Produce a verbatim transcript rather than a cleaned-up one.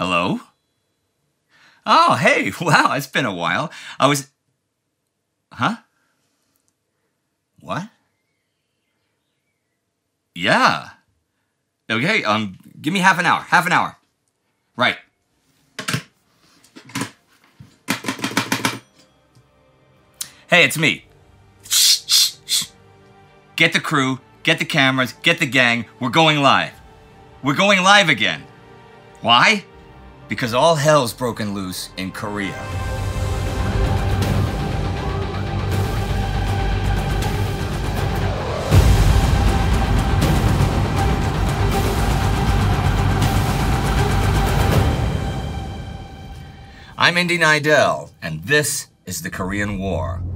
Hello? Oh, hey, wow, it's been a while. I was... Huh? What? Yeah. Okay, um, give me half an hour, half an hour. Right. Hey, it's me. Shh, shh, shh. Get the crew, get the cameras, get the gang. We're going live. We're going live again. Why? Because all hell's broken loose in Korea. I'm Indy Nidell, and this is the Korean War.